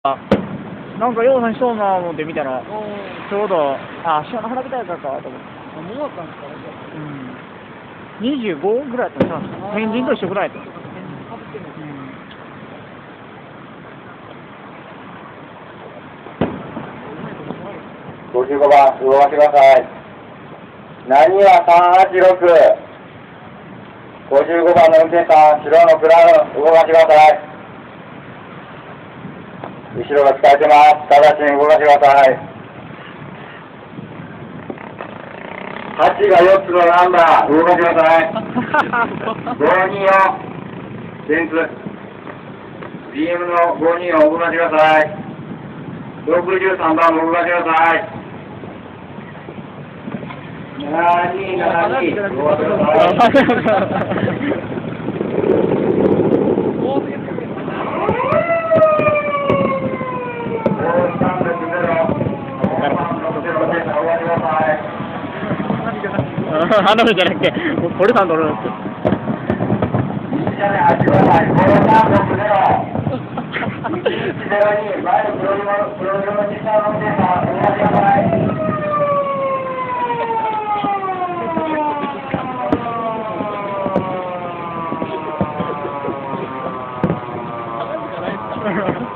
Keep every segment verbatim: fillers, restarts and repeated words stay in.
あ、なんかようさんしそうな思って見たら、ちょうど、あ、芦屋の花火大会かと思って。 あ、もうあったんですか、 うん。にじゅうごぐらいやったんちゃうんですか。天神と一緒ぐらいやった。うん。 ごじゅうごばん、動かしてください。何はさんはちろく。ごじゅうごばんの運転手さん、白のクラウン、動かしてください。後ろが使えてます。直ちに動かしてください。はちがよっつのナンバー、動かしてください。ごにーよん、電通。ビーエム のごにーよん、動かしてください。ろくじゅうさんばんも動かしてください。ななにーななにー、動かしてください。 花火じゃなくて、ポルさん乗るんですよ。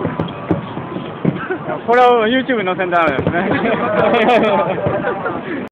これを YouTube に載せんとダメですね。